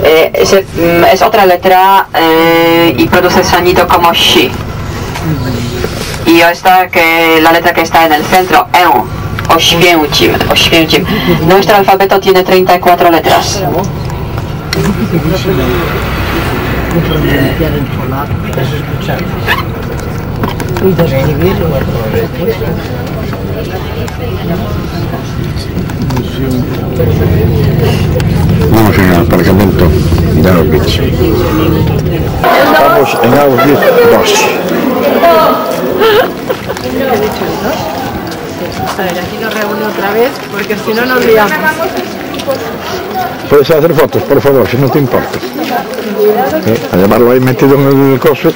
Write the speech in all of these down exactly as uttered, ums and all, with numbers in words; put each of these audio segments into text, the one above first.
eh, es, es otra letra eh, y produce sonido como shi. Y esta que la letra que está en el centro, eu, oświęcim, oświęcim. Nuestro alfabeto tiene treinta y cuatro letras. Vamos en el aparcamiento de Auschwitz. Estamos en Auschwitz dos. A ver, aquí nos reúne otra vez, porque si no nos liamos. Puedes hacer fotos, por favor, si no te importa. ¿Eh? A llevarlo ahí metido en el coso.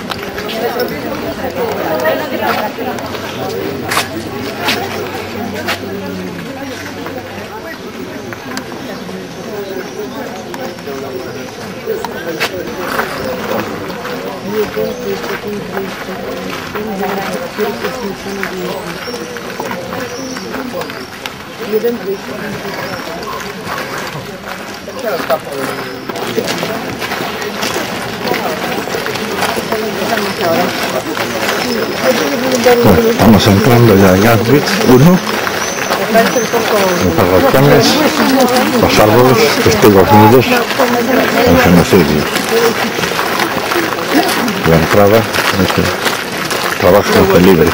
Bueno, estamos entrando ya en Auschwitz uno. Los balcones, los árboles, testigos mudos, el genocidio. La entrada, este, trabajos de libres.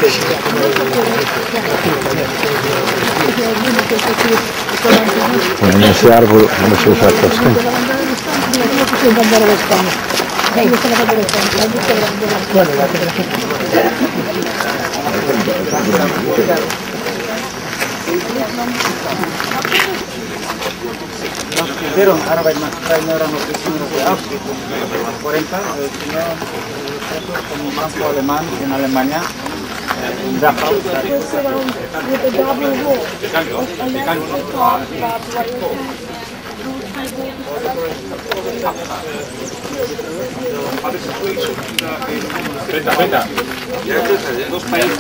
Bueno, en ese árbol no se usa cascón. Los que hicieron Arbeitsmacht no eran los prisioneros de Auschwitz, los cuarenta, sino presos como campo alemán en Alemania, en Dachau. Venta, venta. Dos países.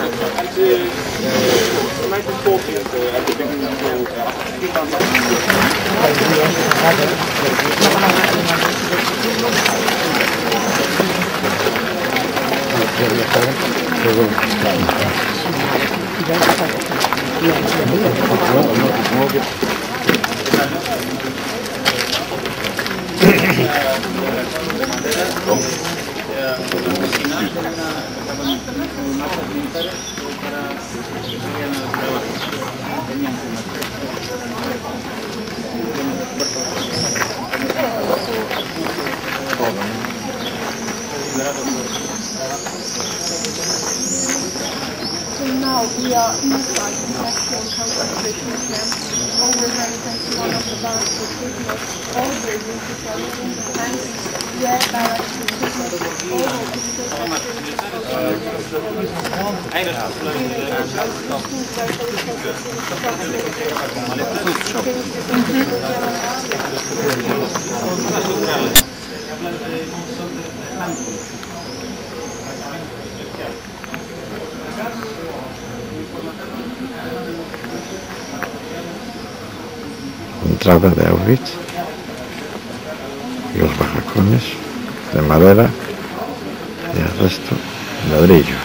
So now we are inside the maximum concentration camp. Over one of the banks for prisoners, all the agencies are in the tanks, where barracks for prisoners, all of the Entrada de Auschwitz, los barracones de madera y el resto ladrillo.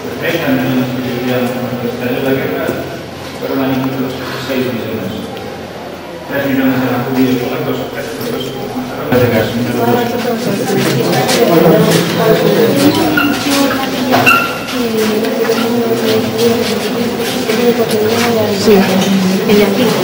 treinta millones que vivían cuando estalló la guerra, fueron a los seis millones. tres millones eran judíos, polacos, presos, de gas. Sí, el de aquí.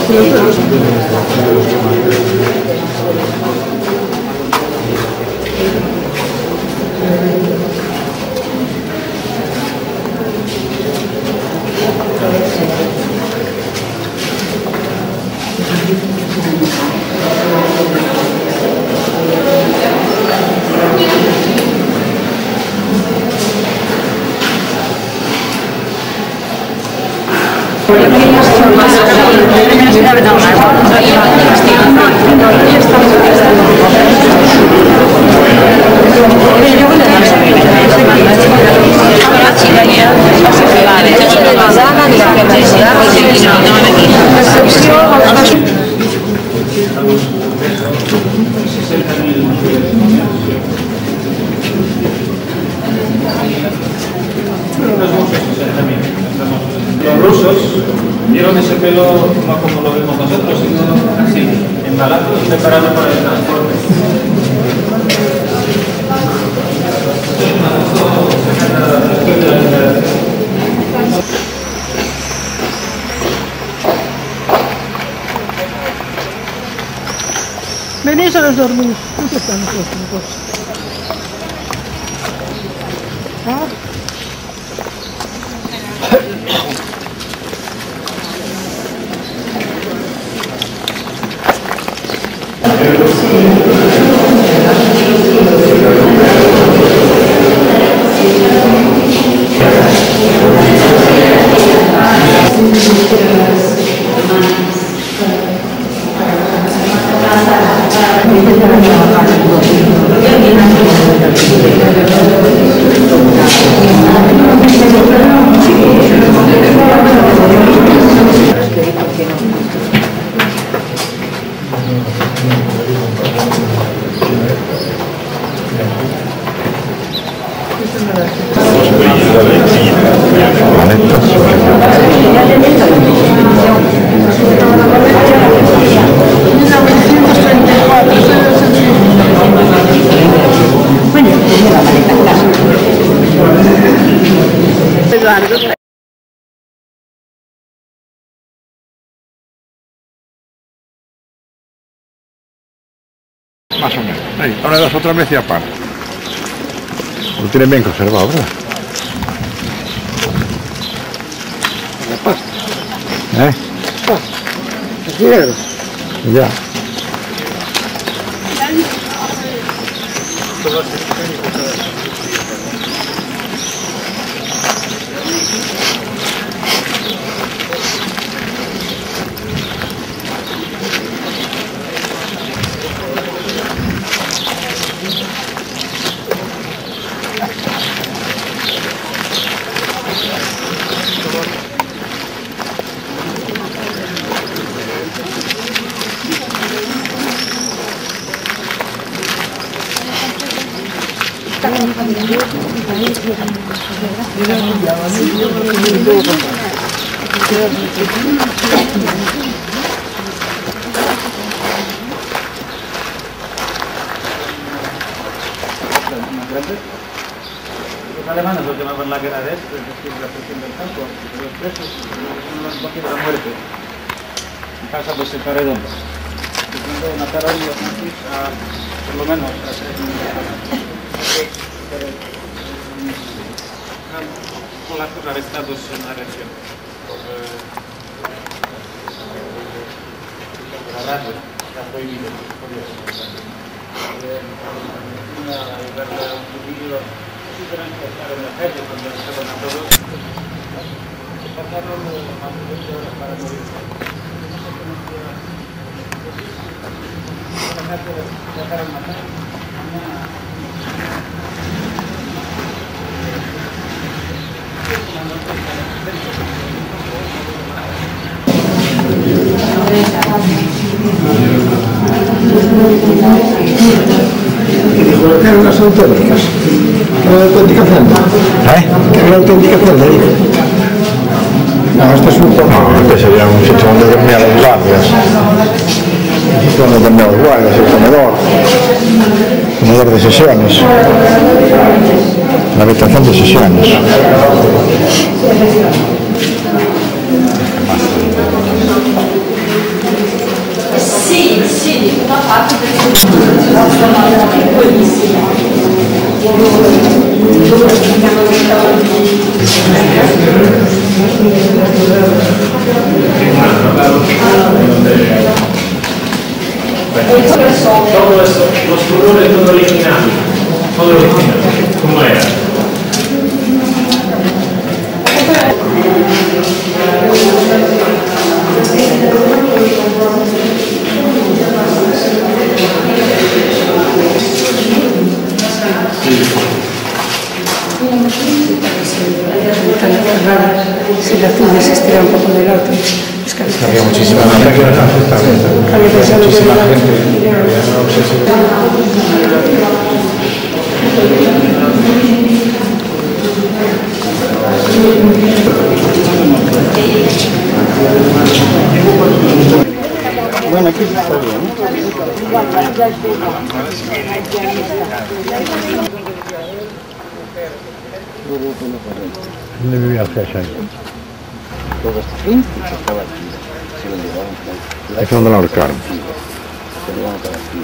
Los rusos dieron ese pelo no como lo vemos nosotros, sino así, embalado y preparado para el transporte. Venís a los dormir. ¿Dónde están los dos? ¿Ah? Más o menos. Ahí, ahora das otra vez y apaga. Lo tienen bien conservado, ¿verdad? ¿Eh? ¿Qué quieres? Ya. Los alemanes lo llamaban la guerra de este, es decir, la presión del campo, los presos, son los bloques de la muerte. En casa pues está redondo. Intentando matar a los nazis a, por lo menos, a tres millones. Polacos arrestados en la región por la radio, está prohibido, por eso. Una verdad, un judío, simplemente estar en la calle cuando estaban a todos, se pasaron más de veinte horas para morir. La casa se dejaron matar. Y dijo que eran las autónomas. auténtica celda. ¿Eh? Que era auténtica celda ahí. No, este es un poco... No, este sería un sitio donde dormían los guardias. Un sitio donde dormían los guardias, el comedor. Comedor de sesiones. La habitación de sesiones. Sì, sì, una parte del buonissimo. Todo esto, los colores todo original, todo original, ¿cómo era? Si la tuya se estira un poco del otro. Es que Había muchísima gente. había pensado que Muchísima era- gente. Bueno, aquí está bien. ¿Dónde vivía el jefe ahí? Todo este fin estaba aquí. Se lo llevaron por ahí. Ahí fue donde la ahorcaron. Se lo llevaron por aquí.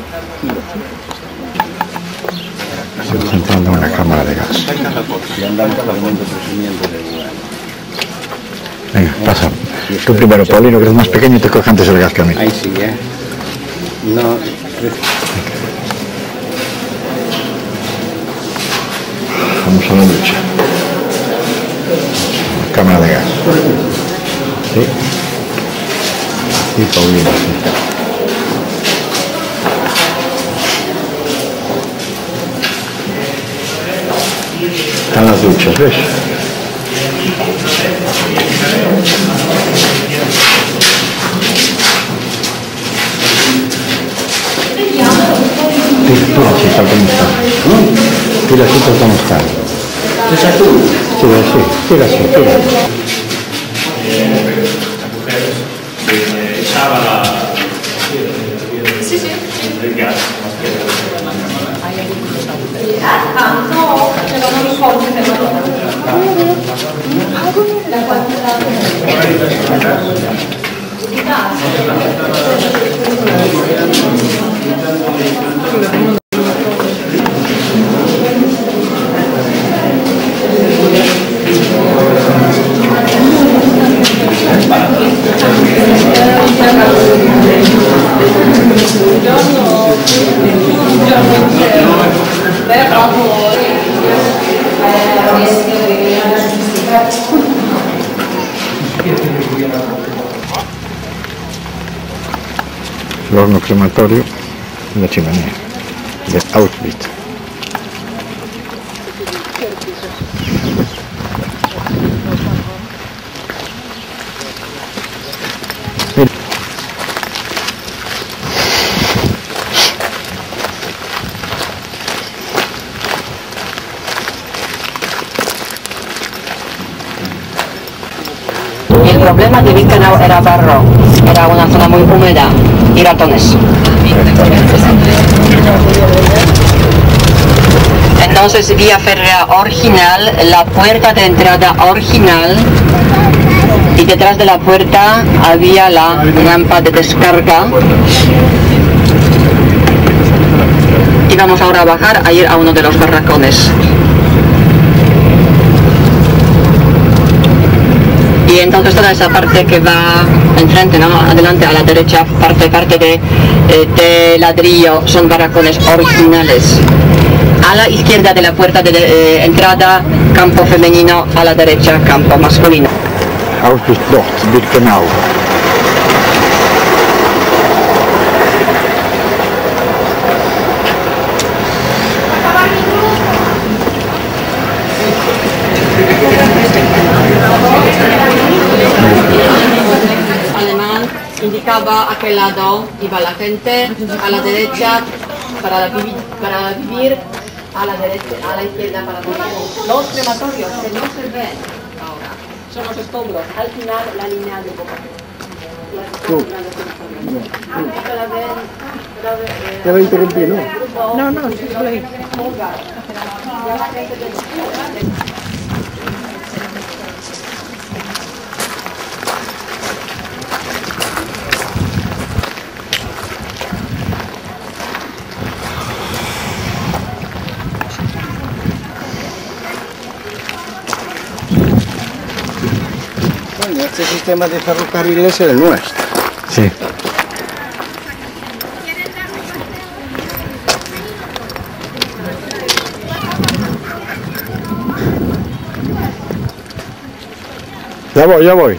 Se está entrando en una cámara de gas. Y andamos caminando presumiendo de lugar. Venga, pasa. Tú primero, Paulino, que eres más pequeño y te coge antes el gas que a mí. Ahí sí, ¿eh? No, Vamos a la ducha. Cámara de gas. Sí. Y Paulino, sí. Están las duchas, ¿ves? Tira así, tal como está. Tira así, tal como está. Tira así, tira así, tira. Echaba la... Sí, sí. El gas. Ah, no, però non ricordo che la quantità di El horno crematorio y la chimenea de Auschwitz. Mira. El problema de Birkenau era barro, era una zona muy húmeda y ratones. Entonces, vía férrea original, la puerta de entrada original, y detrás de la puerta había la rampa de descarga. Y vamos ahora a bajar a ir a uno de los barracones. Y entonces toda esa parte que va enfrente, ¿no? Adelante a la derecha, parte, parte de, eh, de ladrillo, son barracones originales. A la izquierda de la puerta de eh, entrada, campo femenino, a la derecha, campo masculino. Auschwitz dos, Birkenau. Alemán indicaba a qué lado iba la gente, a la derecha para vivir, para vivir a la derecha, a la izquierda para todos. Los crematorios que no se ven ahora son los escombros, al final la línea de boca. Te lo interrumpí, ¿no? No, no, sí, solo ahí. Bueno, este sistema de ferrocarril es el nuestro. Sí. Ya voy, ya voy.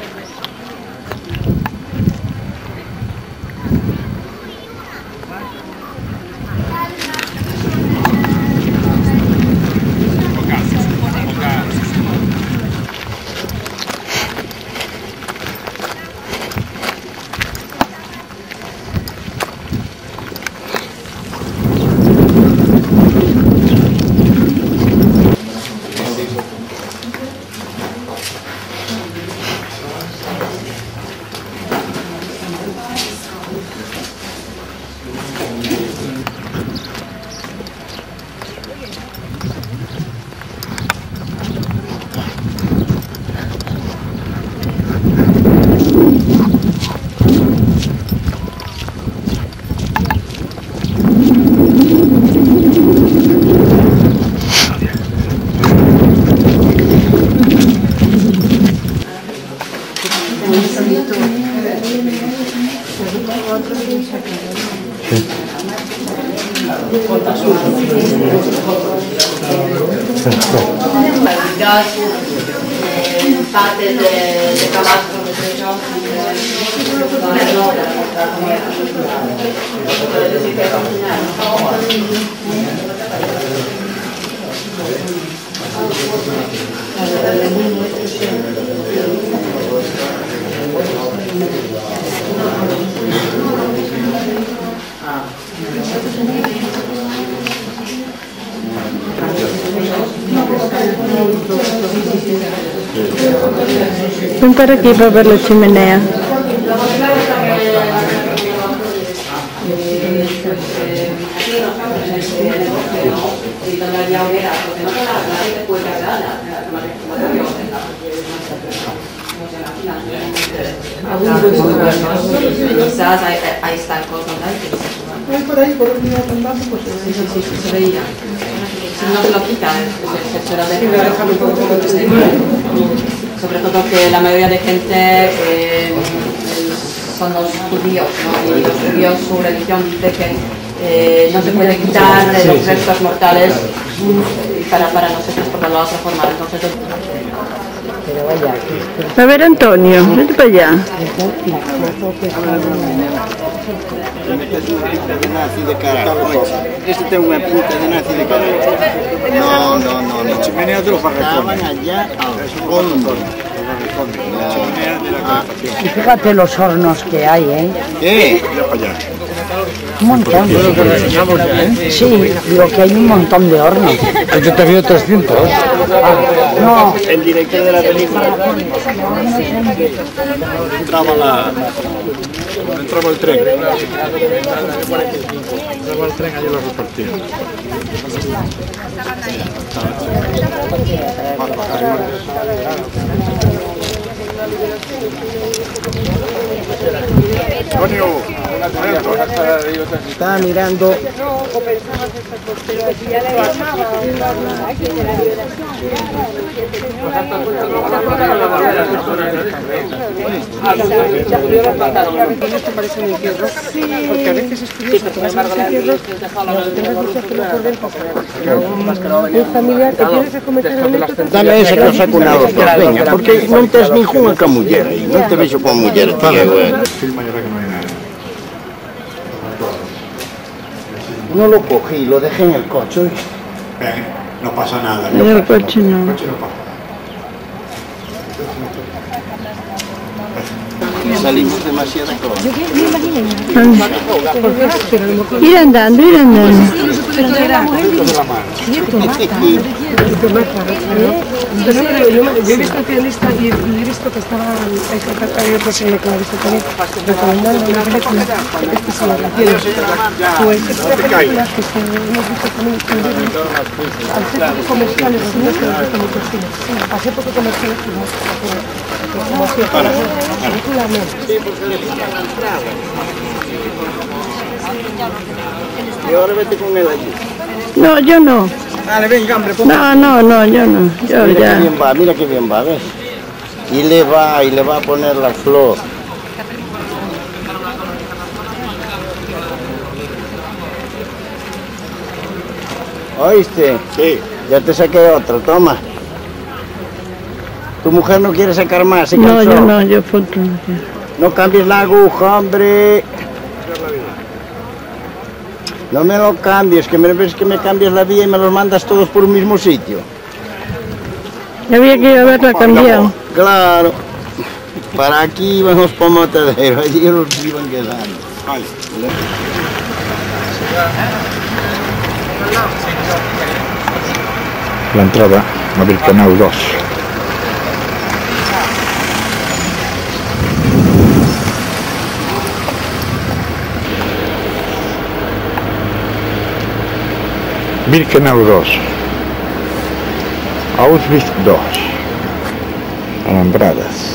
Partes de, de camastro de techo, Ven para aquí para ver la chimenea. Quizás ahí, ahí está el cosmos, ¿no? Por ahí, por donde iba andando, pues sí, sí, sí, sí, se veía. Si no se lo quita, se, se lo deja. Sobre todo que la mayoría de gente eh, son los judíos, ¿no? Y los judíos, su religión dice que eh, no se puede quitar de los restos mortales para, para nosotros por la otra forma. Entonces, A ver, Antonio, vete para allá. De nazi de cara. Este tiene una pinta de nazi de cara. No, no, no, no. Chimenea de los Estaban allá al fondo. Y fíjate los hornos que hay, ¿eh? ¿Qué? Un montón. Sí, digo que hay un montón de hornos. Yo te veo trescientos. Ah, no. El director de la película. Entraba la... Entraba el tren. Entraba el tren, allí lo repartían. Estaba mirando. Porque a veces es curioso que vas a los entierros y tengas muchas cosas por dentro. Un familiar que tienes que cometer anécdotas. Dame ese que saco una dos, venga, porque non tes ninguna ca muller aí, non te vexo con muller, tío, güey. No lo cogí, lo dejé en el coche, ¿oíste? No pasa nada. En el coche no. Salimos demasiado cosas. Ir andando, ir andando. entonces la mujer dice, y esto mata, esto mata, entonces yo he visto al pianista y he visto que estaba, hay otro señor que lo ha visto también, recomendando una película, este se llama Tienes. Pues es una película que se hemos visto también al centro comerciales, los niños que nos gustan mucho el cine, pasé poco comerciales y no, como así, película no. Y ahora vete con él allí. No, yo no. Dale, venga, hombre, ponte. No, no, no, yo no. Yo Mira ya. que bien va, mira que bien va, ¿ves? Y le va, y le va a poner la flor. ¿Oíste? Sí. Ya te saqué otro, toma. ¿Tu mujer no quiere sacar más? ¿Se No, cansó? yo no, yo punto. No cambies la aguja, hombre. No me lo cambies, que me ves que me cambias la vía y me los mandas todos por un mismo sitio. Ya había que haberla cambiado. Claro. Para aquí iban los pomotaderos, allí los iban quedando. Vale. La entrada a Birkenau dos. Birkenau dos. Auschwitz dos. Alambradas.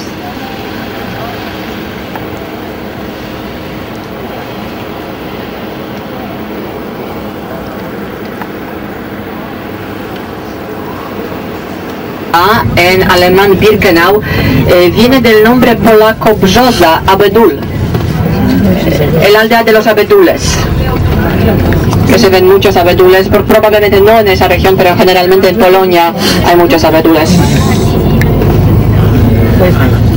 A en alemán Birkenau eh, viene del nombre polaco Brzoza, Abedul, el aldea de los abedules, que se ven muchos abedules, por, probablemente no en esa región, pero generalmente en Polonia hay muchos abedules.